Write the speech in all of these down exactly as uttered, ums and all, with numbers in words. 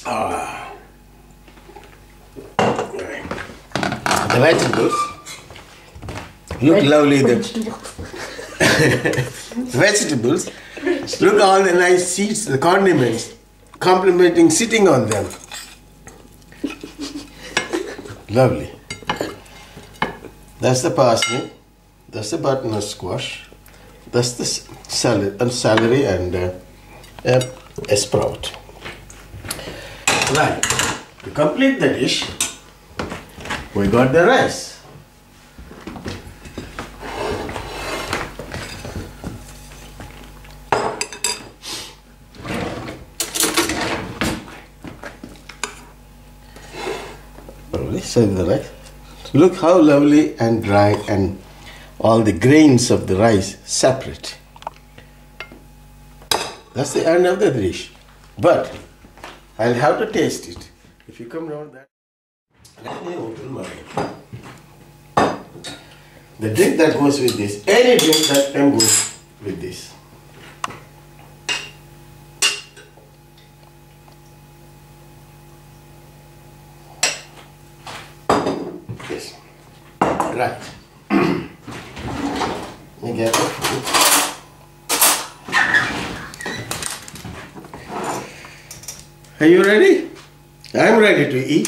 Ah. The vegetables look lovely. The vegetables look all the nice seeds, the condiments, complementing sitting on them. Lovely. That's the parsnip. That's the butternut squash. That's the salad and celery and uh, uh, a sprout. Right. To complete the dish, we got the rice. Save the rice. Look how lovely and dry and all the grains of the rice separate. That's the end of the dish. But I'll have to taste it. If you come down that, let me open my. The drink that goes with this, any drink that can go with this. Yes. Right. Let me get it. Are you ready? I'm ready to eat.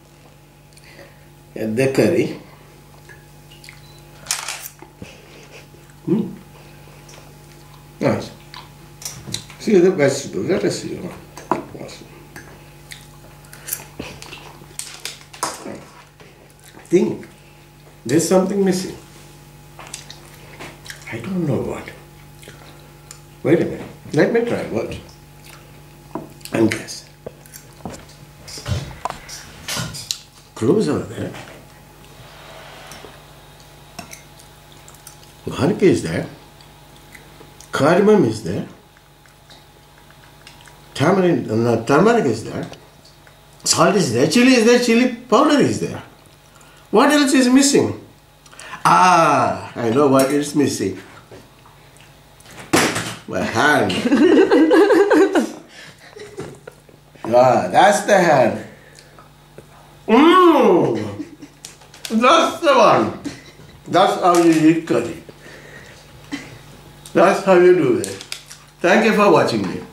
And the curry. Hmm. Nice. See the vegetables. Let us see. Awesome. I think there's something missing. I don't know what. Wait a minute. Let me try. What? And guess. Cloves are there. Garlic is there. Cardamom is there. Tamarind, no, turmeric is there. Salt is there. Chili is there. Chili powder is there. What else is missing? Ah, I know what is missing. My hand. Ah, that's the hand. Mmm. That's the one. That's how you eat curry. That's how you do it. Thank you for watching me.